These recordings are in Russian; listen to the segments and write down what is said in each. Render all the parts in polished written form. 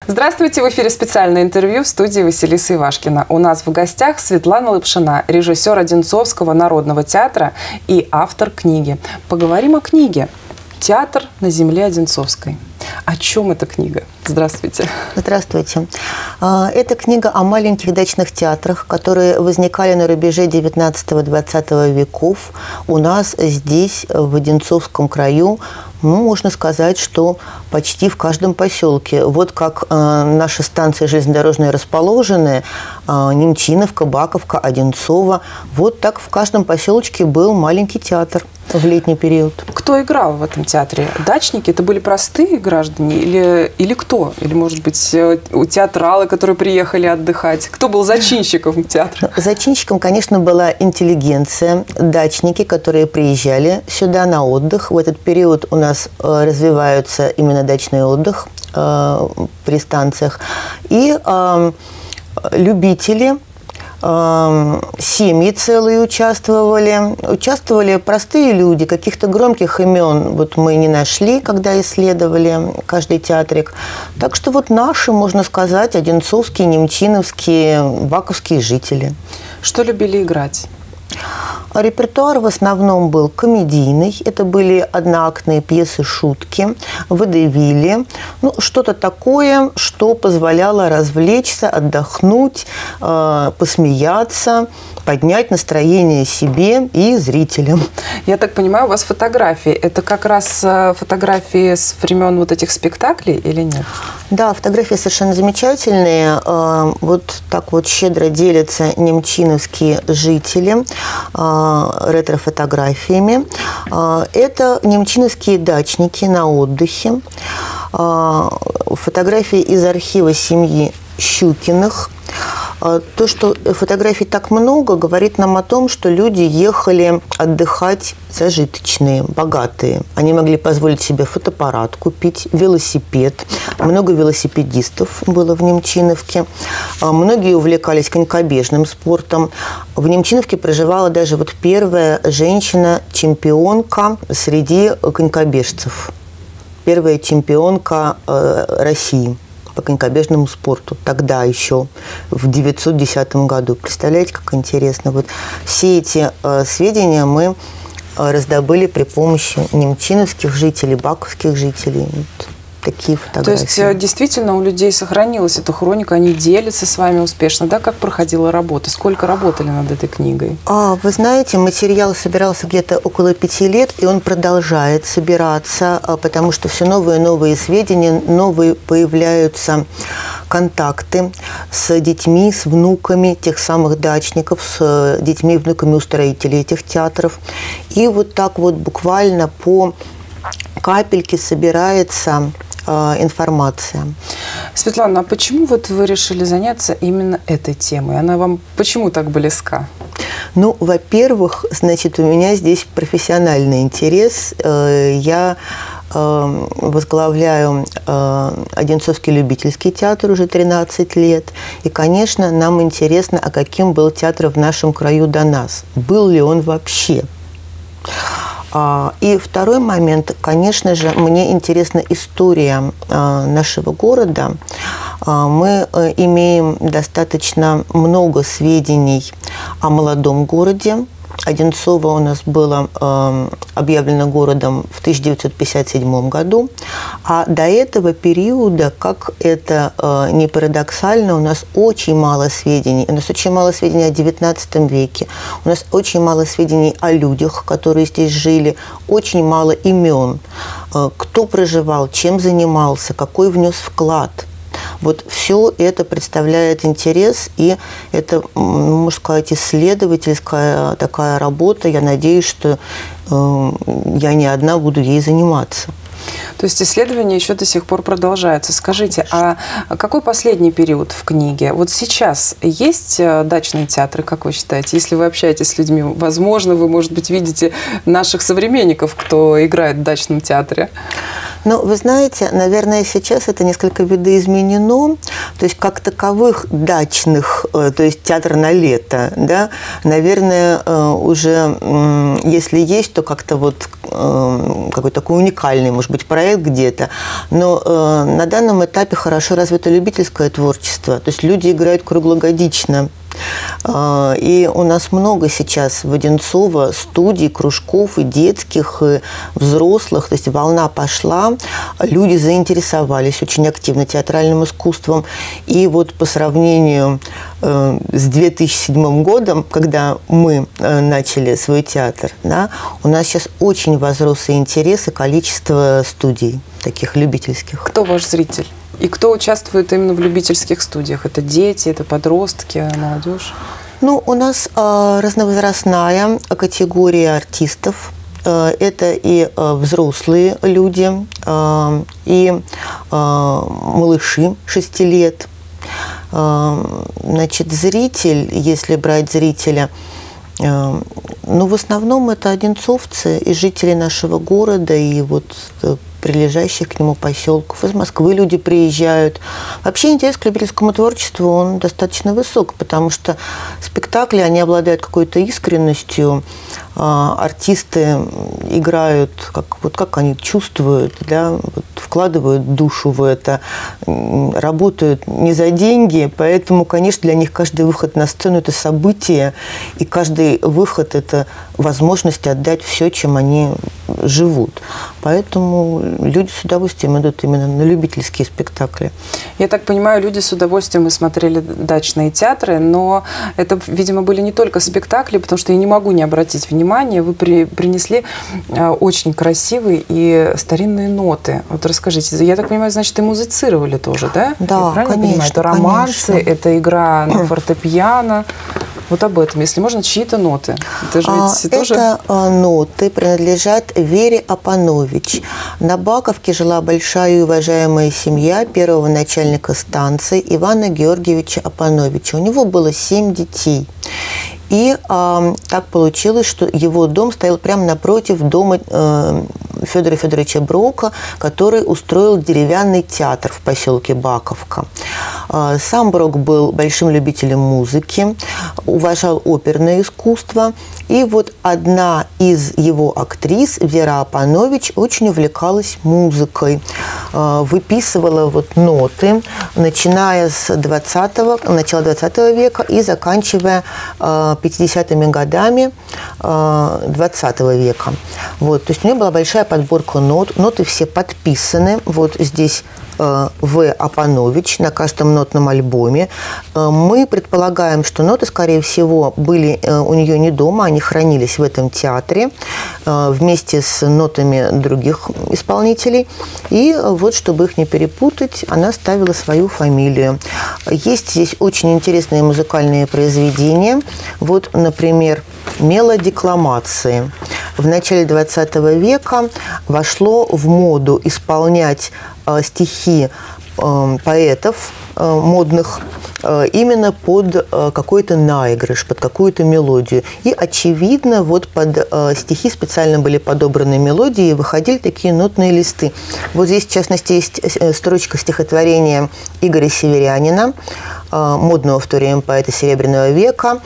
Здравствуйте, в эфире специальное интервью в студии Василиса Ивашкина. У нас в гостях Светлана Лапшина, режиссер Одинцовского народного театра и автор книги. Поговорим о книге «Театр на земле Одинцовской». О чем эта книга? Здравствуйте. Здравствуйте. Это книга о маленьких дачных театрах, которые возникали на рубеже 19-20 веков у нас здесь, в Одинцовском краю. Можно сказать, что почти в каждом поселке. Вот как наши станции железнодорожные расположены, Немчиновка, Баковка, Одинцово. Вот так в каждом поселочке был маленький театр в летний период. Кто играл в этом театре? Дачники? Это были простые граждане или кто? Или, может быть, театралы, которые приехали отдыхать? Кто был зачинщиком театра? Зачинщиком, конечно, была интеллигенция, дачники, которые приезжали сюда на отдых. В этот период у нас развивается именно дачный отдых при станциях. И любители, семьи целые участвовали. Участвовали простые люди, каких-то громких имен вот мы не нашли, когда исследовали каждый театрик. Так что вот наши, можно сказать, одинцовские, немчиновские, баковские жители. Что любили играть? Репертуар в основном был комедийный. Это были одноактные пьесы, шутки, водевили. Ну, что-то такое, что позволяло развлечься, отдохнуть, посмеяться, поднять настроение себе и зрителям. Я так понимаю, у вас фотографии. Это как раз фотографии с времен вот этих спектаклей или нет? Да, фотографии совершенно замечательные. Вот так вот щедро делятся немчиновские жители ретро-фотографиями. Это немчиновские дачники на отдыхе. Фотографии из архива семьи Щукиных. То, что фотографий так много, говорит нам о том, что люди ехали отдыхать зажиточные, богатые. Они могли позволить себе фотоаппарат купить, велосипед. Много велосипедистов было в Немчиновке. Многие увлекались конькобежным спортом. В Немчиновке проживала даже вот первая женщина-чемпионка среди конькобежцев. Первая чемпионка России по конькобежному спорту. Тогда еще, в 1910 году. Представляете, как интересно. Вот все эти сведения мы раздобыли при помощи немчиновских жителей, баковских жителей. Вот такие фотографии. То есть, действительно, у людей сохранилась эта хроника, они делятся с вами успешно, да? Как проходила работа? Сколько работали над этой книгой? Вы знаете, материал собирался где-то около 5 лет, и он продолжает собираться, потому что все новые и новые сведения, новые появляются контакты с детьми, с внуками тех самых дачников, с детьми и внуками устроителей этих театров. И вот так вот буквально по капельке собирается информация. Светлана, а почему вот вы решили заняться именно этой темой? Она вам почему так близка? Ну, во-первых, значит, у меня здесь профессиональный интерес. Я возглавляю Одинцовский любительский театр уже 13 лет. И, конечно, нам интересно, а каким был театр в нашем краю до нас. Был ли он вообще? И второй момент, конечно же, мне интересна история нашего города. Мы имеем достаточно много сведений о молодом городе. Одинцово у нас было объявлено городом в 1957 году, а до этого периода, как это не парадоксально, у нас очень мало сведений. У нас очень мало сведений о XIX веке, у нас очень мало сведений о людях, которые здесь жили, очень мало имен, кто проживал, чем занимался, какой внес вклад. Вот все это представляет интерес, и это, можно сказать, исследовательская такая работа. Я надеюсь, что я не одна буду ей заниматься. То есть исследования еще до сих пор продолжаются. Скажите, а какой последний период в книге? Вот сейчас есть дачные театры, как вы считаете? Если вы общаетесь с людьми, возможно, вы, может быть, видите наших современников, кто играет в дачном театре? Но вы знаете, наверное, сейчас это несколько видоизменено. То есть как таковых дачных, то есть театр на лето, да, наверное, уже если есть, то как-то вот какой-то такой уникальный, может быть, проект где-то. Но на данном этапе хорошо развито любительское творчество. То есть люди играют круглогодично. И у нас много сейчас в Одинцово студий, кружков и детских, и взрослых. То есть волна пошла, люди заинтересовались очень активно театральным искусством. И вот по сравнению с 2007 годом, когда мы начали свой театр, да, у нас сейчас очень возрос и интерес, и количество студий таких любительских. Кто ваш зритель? И кто участвует именно в любительских студиях? Это дети, это подростки, молодежь? Ну, у нас разновозрастная категория артистов. Это и взрослые люди, и малыши 6 лет. Значит, зритель, если брать зрителя, ну, в основном это одинцовцы и жители нашего города, и вот прилежащих к нему поселков. Из Москвы люди приезжают. Вообще интерес к любительскому творчеству, он достаточно высок, потому что спектакли, они обладают какой-то искренностью. Артисты играют, как они чувствуют, да, вот, вкладывают душу в это, работают не за деньги, поэтому, конечно, для них каждый выход на сцену – это событие, и каждый выход – это возможность отдать все, чем они живут. Поэтому люди с удовольствием идут именно на любительские спектакли. Я так понимаю, люди с удовольствием и смотрели дачные театры, но это, видимо, были не только спектакли, потому что я не могу не обратить внимания, вы принесли очень красивые и старинные ноты. Вот расскажите, я так понимаю, значит, и музицировали тоже, да? Да, конечно. Это романсы, конечно. Это игра на фортепиано. Вот об этом, если можно, чьи-то ноты. Это же ведь тоже... Это ноты принадлежат Вере Апанович. На Баковке жила большая и уважаемая семья первого начальника станции Ивана Георгиевича Апановича. У него было 7 детей. И так получилось, что его дом стоял прямо напротив дома Федора Федоровича Брока, который устроил деревянный театр в поселке Баковка. Сам Брок был большим любителем музыки, уважал оперное искусство. И вот одна из его актрис, Вера Апанович, очень увлекалась музыкой. Выписывала вот ноты, начиная с начала 20 века и заканчивая 50-ми годами 20 века. Вот, то есть у нее была большая подборка нот. Ноты все подписаны. Вот здесь В. Апанович на каждом нотном альбоме. Мы предполагаем, что ноты, скорее всего, были у нее не дома, они хранились в этом театре вместе с нотами других исполнителей. И вот, чтобы их не перепутать, она ставила свою фамилию. Есть здесь очень интересные музыкальные произведения. Вот, например, мелодикламации. В начале 20 века вошло в моду исполнять стихи поэтов модных именно под какой-то наигрыш, под какую-то мелодию. И, очевидно, вот под стихи специально были подобраны мелодии, и выходили такие нотные листы. Вот здесь, в частности, есть строчка стихотворения Игоря Северянина, модного в то время поэта Серебряного века.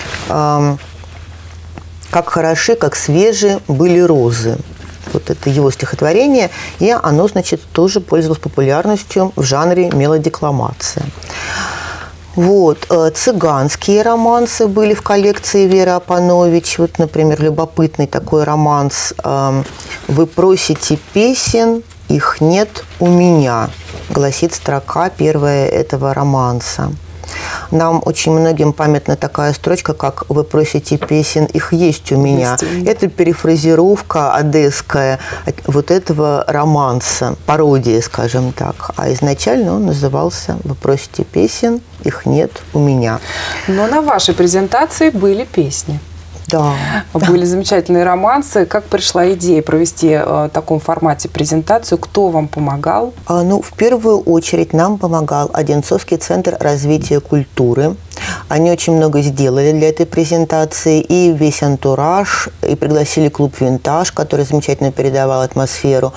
«Как хороши, как свежие были розы». Вот это его стихотворение, и оно, значит, тоже пользовалось популярностью в жанре мелодикламация. Вот. Цыганские романсы были в коллекции Веры Апанович. Вот, например, любопытный такой романс «Вы просите песен, их нет у меня», гласит строка первая этого романса. Нам очень многим памятна такая строчка, как «Вы просите песен, их есть у меня». Это перефразировка одесская вот этого романса, пародия, скажем так. А изначально он назывался «Вы просите песен, их нет у меня». Но на вашей презентации были песни. Да. Были замечательные романсы. Как пришла идея провести в таком формате презентацию? Кто вам помогал? Ну, в первую очередь нам помогал Одинцовский центр развития культуры. Они очень много сделали для этой презентации, и весь антураж, и пригласили клуб «Винтаж», который замечательно передавал атмосферу,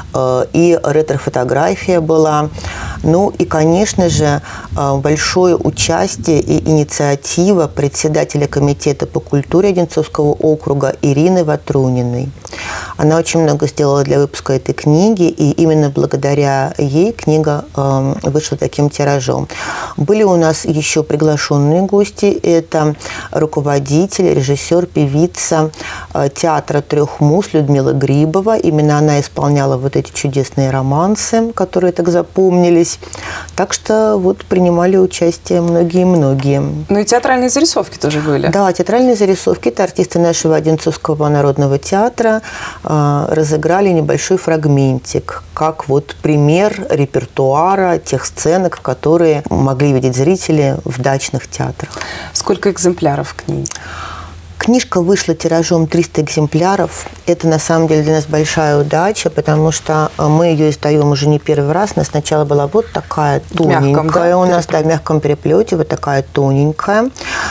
и ретро-фотография была. Ну и, конечно же, большое участие и инициатива председателя комитета по культуре Одинцовского округа Ирины Ватруниной. Она очень много сделала для выпуска этой книги, и именно благодаря ей книга вышла таким тиражом. Были у нас еще приглашенные гости. Это руководитель, режиссер, певица театра «Трех муз» Людмила Грибова. Именно она исполняла вот эти чудесные романсы, которые так запомнились. Так что вот принимали участие многие-многие. Ну и театральные зарисовки тоже были. Да, театральные зарисовки. Это артисты нашего Одинцовского народного театра разыграли небольшой фрагментик, как вот пример репертуара тех сценок, которые могли видеть зрители в дачных театрах. Сколько экземпляров книги? Книжка вышла тиражом 300 экземпляров. Это, на самом деле, для нас большая удача, потому что мы ее издаем уже не первый раз. Она сначала была вот такая тоненькая у нас, да, в мягком переплете, вот такая тоненькая.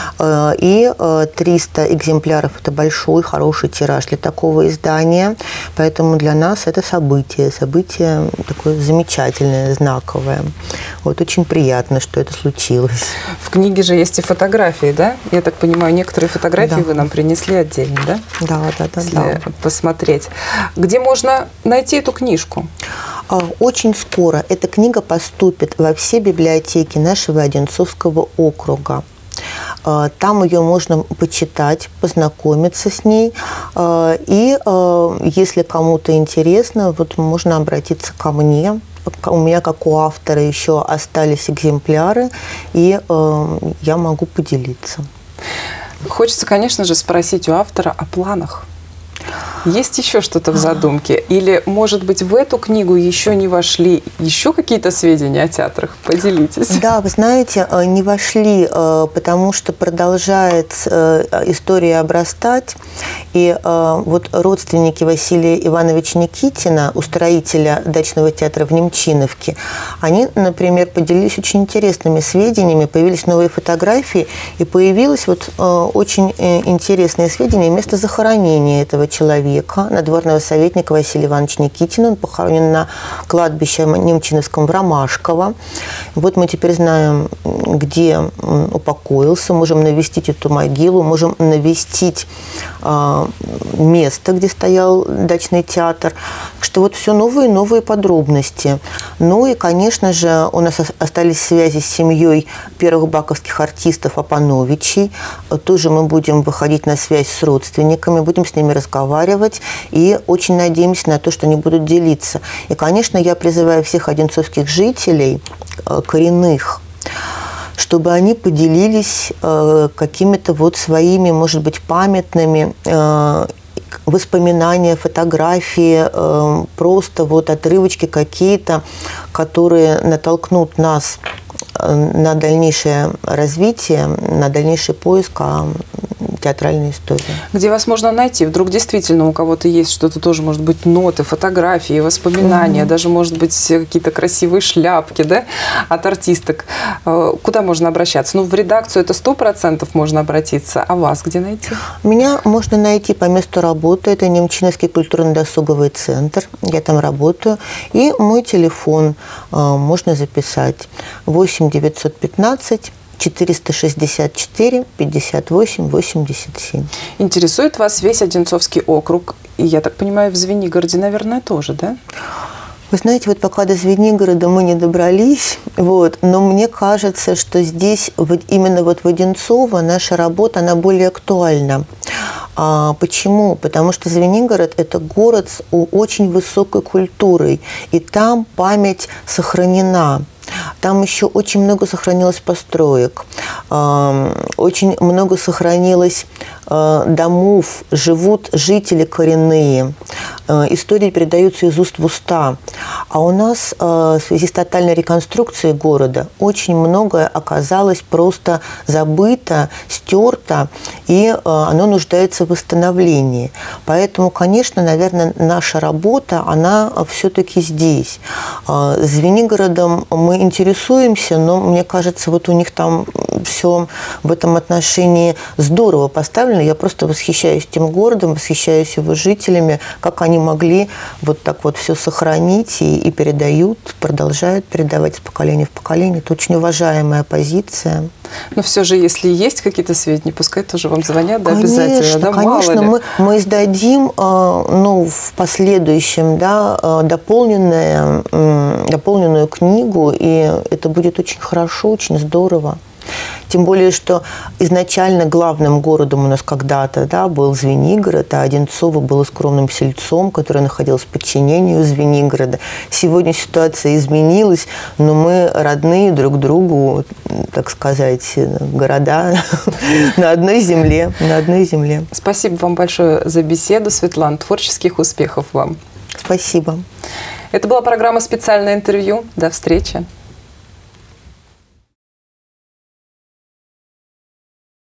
И 300 экземпляров – это большой, хороший тираж для такого издания. Поэтому для нас это событие такое замечательное, знаковое. Вот очень приятно, что это случилось. В книге же есть и фотографии, да? Я так понимаю, некоторые фотографии вы нам принесли отдельно, да? Да. Если посмотреть. Где можно найти эту книжку? Очень скоро эта книга поступит во все библиотеки нашего Одинцовского округа. Там ее можно почитать, познакомиться с ней. И если кому-то интересно, вот можно обратиться ко мне. У меня, как у автора, еще остались экземпляры, и я могу поделиться. Хочется, конечно же, спросить у автора о планах. Есть еще что-то в задумке? Или, может быть, в эту книгу еще не вошли еще какие-то сведения о театрах? Поделитесь. Да, вы знаете, не вошли, потому что продолжает история обрастать. И вот родственники Василия Ивановича Никитина, устроителя дачного театра в Немчиновке, они, например, поделились очень интересными сведениями, появились новые фотографии, и появилось вот очень интересные сведения места захоронения этого человека, надворного советника Василия Ивановича Никитина. Он похоронен на кладбище Немчиновском в Ромашково. Вот мы теперь знаем, где он упокоился, можем навестить эту могилу, можем навестить место, где стоял дачный театр. Что вот все новые и новые подробности. Ну и, конечно же, у нас остались связи с семьей первых баковских артистов Апановичей. Тоже мы будем выходить на связь с родственниками, будем с ними разговаривать и очень надеемся на то, что они будут делиться. И, конечно, я призываю всех одинцовских жителей, коренных, чтобы они поделились какими-то вот своими, может быть, памятными воспоминания, фотографии, просто вот отрывочки какие-то, которые натолкнут нас на дальнейшее развитие, на дальнейший поиск театральной истории. Где вас можно найти? Вдруг действительно у кого-то есть что-то тоже, может быть, ноты, фотографии, воспоминания, даже, может быть, какие-то красивые шляпки, да, от артисток. Куда можно обращаться? Ну, в редакцию это 100% можно обратиться. А вас где найти? Меня можно найти по месту работы. Это Немчиновский культурно-досуговый центр. Я там работаю. И мой телефон можно записать. 8 915 464 58 87. Интересует вас весь Одинцовский округ? И, я так понимаю, в Звенигороде, наверное, тоже, да? Вы знаете, вот пока до Звенигорода мы не добрались, вот, но мне кажется, что здесь, вот именно вот в Одинцово, наша работа, она более актуальна. Почему? Потому что Звенигород – это город с очень высокой культурой, и там память сохранена. Там еще очень много сохранилось построек, очень много сохранилось домов, живут жители коренные. Истории передаются из уст в уста. А у нас в связи с тотальной реконструкцией города очень многое оказалось просто забыто, стерто, и оно нуждается в восстановлении. Поэтому, конечно, наверное, наша работа, она все-таки здесь. С Звенигородом мы интересуемся, но мне кажется, вот у них там все в этом отношении здорово поставлено. Я просто восхищаюсь тем городом, восхищаюсь его жителями, как они могли вот так вот все сохранить и передают, продолжают передавать из поколения в поколение. Это очень уважаемая позиция. Но все же, если есть какие-то сведения, пускай тоже вам звонят, да, конечно, обязательно. Да, конечно, мы издадим в последующем, да, дополненную книгу, и это будет очень хорошо, очень здорово. Тем более, что изначально главным городом у нас когда-то, да, был Звенигород, а Одинцово было скромным сельцом, который находился в подчинении Звенигорода. Сегодня ситуация изменилась, но мы родные друг другу, так сказать, города на одной земле. Спасибо вам большое за беседу, Светлана. Творческих успехов вам. Спасибо. Это была программа «Специальное интервью». До встречи.